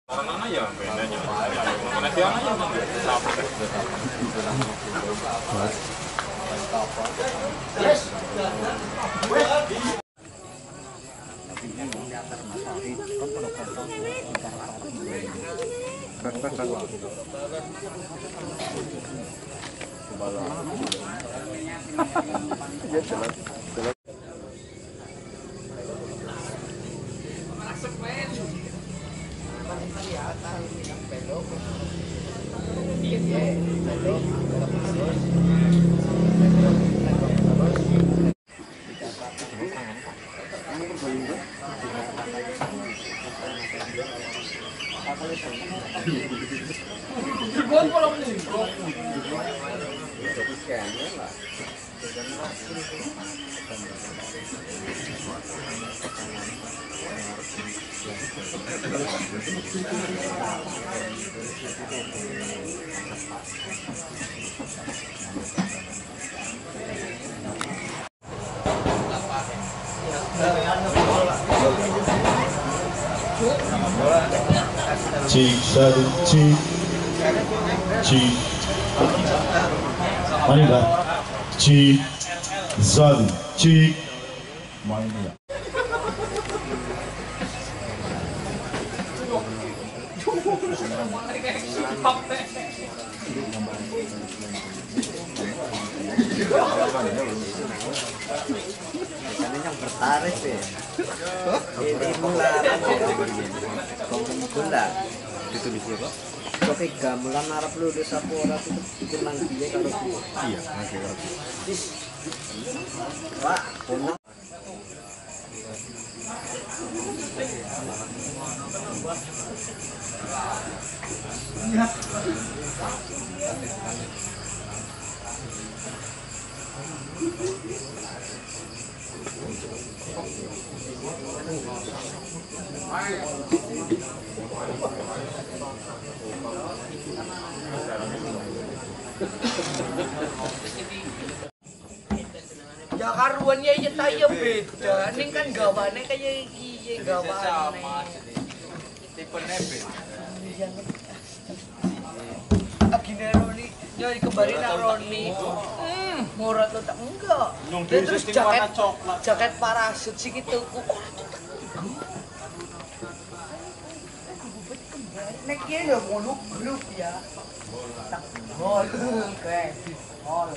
Karena ya bedanya. Mana sih anak ya? Ci Manila Ci Zali Ci Manila yang bertarik ya. Ini mulai gula. Ditulis ya Pak. Oke gamelan Arab lulus apa ora itu nang piye karo iya nang karo Pak punah ya karuannya ya saya beda ning kan gawane kayak iki gawane tipe nebet agine Roni nyari kembarin Roni murah tuh tak enggak dan terus jaket parasut sih gitu nek kene mau grup ya tak gol kayak gol